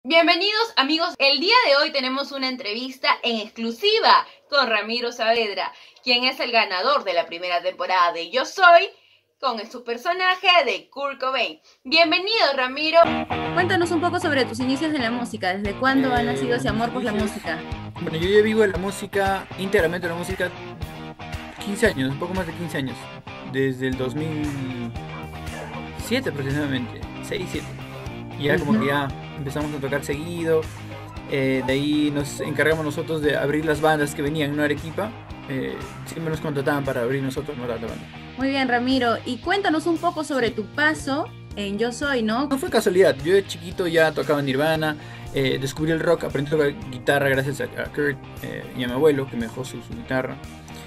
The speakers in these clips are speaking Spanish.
Bienvenidos amigos, el día de hoy tenemos una entrevista en exclusiva con Ramiro Saavedra, quien es el ganador de la primera temporada de Yo Soy, con su personaje de Kurt Cobain. Bienvenido Ramiro. Cuéntanos un poco sobre tus inicios en la música, ¿desde cuándo ha nacido ese amor por la música? Bueno, yo ya vivo en la música, íntegramente en la música, 15 años, un poco más de 15 años. Desde el 2007 aproximadamente, 6 7. Ya como que ya empezamos a tocar seguido. De ahí nos encargamos nosotros de abrir las bandas que venían, ¿no? Arequipa. Siempre nos contrataban para abrir nosotros, no la banda. Muy bien, Ramiro. Y cuéntanos un poco sobre tu paso en Yo Soy, ¿no? No fue casualidad, yo de chiquito ya tocaba Nirvana, descubrí el rock, aprendí a tocar guitarra gracias a Kurt y a mi abuelo que me dejó su guitarra.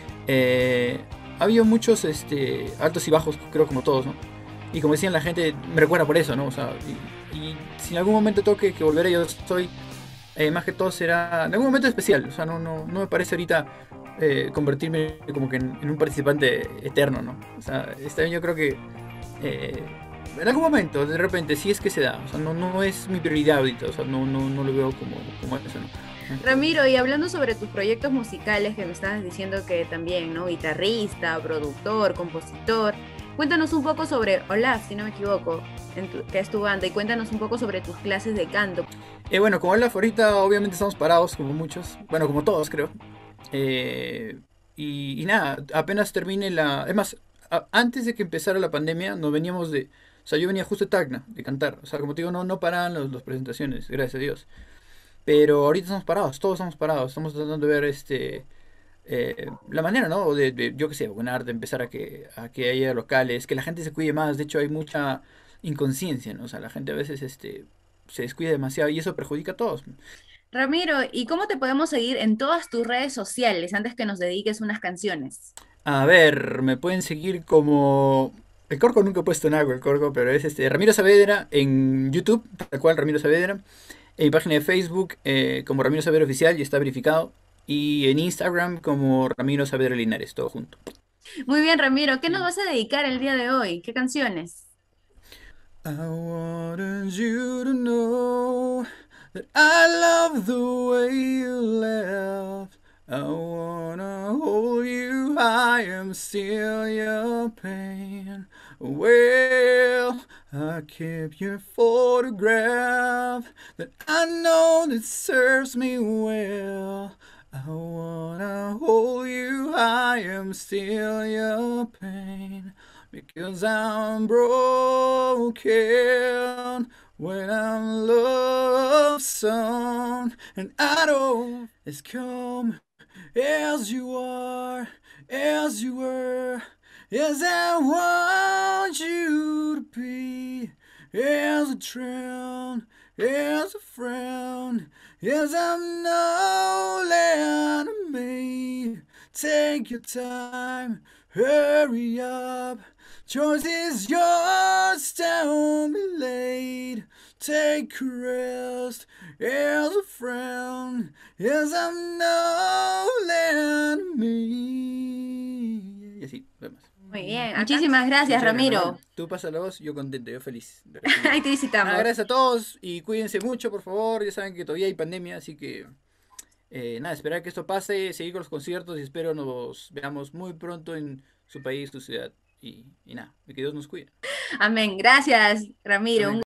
Había muchos altos y bajos, creo como todos, ¿no? Y como decían la gente, me recuerda por eso, ¿no? O sea, y si en algún momento toque que volver a Yo Soy, más que todo será en algún momento especial. O sea, no me parece ahorita convertirme como que en un participante eterno, ¿no? O sea, este año yo creo que en algún momento, de repente, si es que se da. O sea, no es mi prioridad ahorita. O sea, no lo veo como eso, ¿no? Ramiro, y hablando sobre tus proyectos musicales que me estabas diciendo que también, ¿no? Guitarrista, productor, compositor. Cuéntanos un poco sobre Olaf, si no me equivoco, que es tu banda, y cuéntanos un poco sobre tus clases de canto. Bueno, como Olaf ahorita obviamente estamos parados, como muchos. Bueno, como todos, creo. Y nada, apenas termine la... Es más, antes de que empezara la pandemia, nos veníamos de... O sea, yo venía justo de Tacna, de cantar. O sea, como te digo, no paraban las presentaciones, gracias a Dios. Pero ahorita estamos parados, todos estamos parados. Estamos tratando de ver la manera, ¿no? Yo qué sé, de empezar a que haya locales, que la gente se cuide más. De hecho, hay mucha inconsciencia, ¿no? O sea, la gente a veces se descuida demasiado y eso perjudica a todos. Ramiro, ¿y cómo te podemos seguir en todas tus redes sociales antes que nos dediques unas canciones? A ver, me pueden seguir como... El Corco nunca he puesto nada con el Corco, pero es Ramiro Saavedra en YouTube, tal cual Ramiro Saavedra. En mi página de Facebook como Ramiro Saavedra Oficial y está verificado. Y en Instagram como Ramiro Saavedra Linares, todo junto. Muy bien, Ramiro, ¿qué nos vas a dedicar el día de hoy? ¿Qué canciones? I wanted you to know that I love the way you laugh. I wanna hold you, I am still your pain. Well, I keep your photograph that I know that serves me well. I wanna hold you, I am still your pain. Because I'm broken when I'm love song, and I don't as come as you are, as you were, as I want you to be, as a drown, as a frown, as I'm no enemy. Take your time, hurry up. Choice is yours, don't be late. Take a rest, as a frown, as I'm no enemy. Y así, vemos. Muy bien, muchísimas gracias, Ramiro. Tú pasa la voz, yo contento, yo feliz. Ahí te visitamos. Gracias a todos y cuídense mucho, por favor. Ya saben que todavía hay pandemia, así que nada, esperar que esto pase, seguir con los conciertos y espero nos veamos muy pronto en su país, su ciudad. Y nada, que Dios nos cuide. Amén. Gracias, Ramiro. Amén.